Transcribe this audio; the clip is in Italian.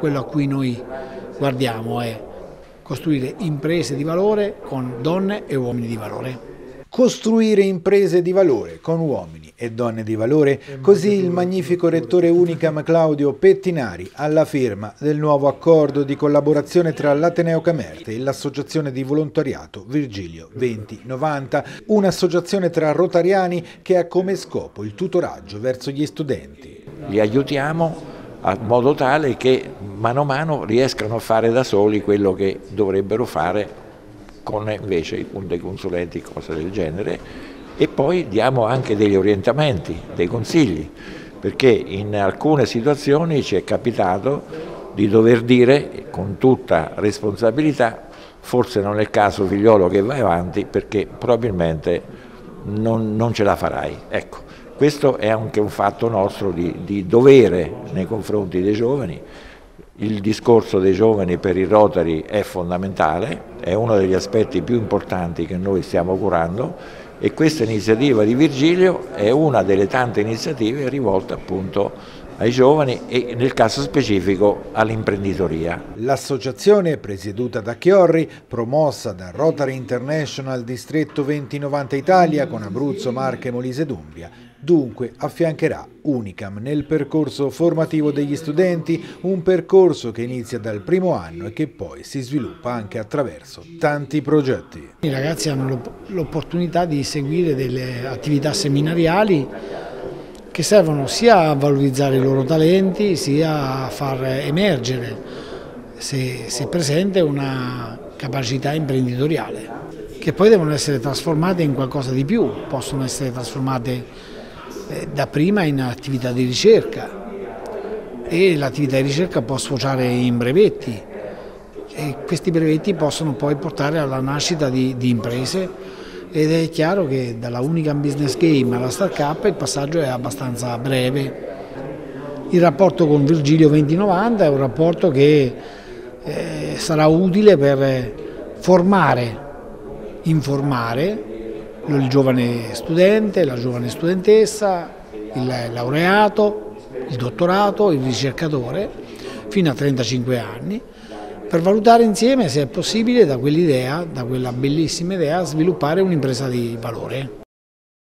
quello a cui noi guardiamo è costruire imprese di valore con donne e uomini di valore. Costruire imprese di valore con uomini e donne di valore, così il magnifico rettore Unicam Claudio Pettinari alla firma del nuovo accordo di collaborazione tra l'Ateneo Camerte e l'associazione di volontariato Virgilio 2090, un'associazione tra rotariani che ha come scopo il tutoraggio verso gli studenti. Li aiutiamo a modo tale che mano a mano riescano a fare da soli quello che dovrebbero fare con invece dei consulenti, cose del genere, e poi diamo anche degli orientamenti, dei consigli, perché in alcune situazioni ci è capitato di dover dire con tutta responsabilità: forse non è il caso, figliolo, che vai avanti perché probabilmente non ce la farai. Ecco, questo è anche un fatto nostro di dovere nei confronti dei giovani. Il discorso dei giovani per i Rotary è fondamentale, è uno degli aspetti più importanti che noi stiamo curando, e questa iniziativa di Virgilio è una delle tante iniziative rivolte appunto ai giovani e nel caso specifico all'imprenditoria. L'associazione, presieduta da Chiorri, promossa da Rotary International Distretto 2090 Italia con Abruzzo, Marche, Molise d'Umbria, dunque affiancherà Unicam nel percorso formativo degli studenti, un percorso che inizia dal primo anno e che poi si sviluppa anche attraverso tanti progetti. I ragazzi hanno l'opportunità di seguire delle attività seminariali che servono sia a valorizzare i loro talenti, sia a far emergere, se presente, una capacità imprenditoriale, che poi devono essere trasformate in qualcosa di più, possono essere trasformate dapprima in attività di ricerca, e l'attività di ricerca può sfociare in brevetti, e questi brevetti possono poi portare alla nascita di imprese. Ed è chiaro che dalla Unicam Business Game alla Startup il passaggio è abbastanza breve. Il rapporto con Virgilio 2090 è un rapporto che sarà utile per formare, informare il giovane studente, la giovane studentessa, il laureato, il dottorato, il ricercatore, fino a 35 anni, per valutare insieme se è possibile da quell'idea, da quella bellissima idea, sviluppare un'impresa di valore.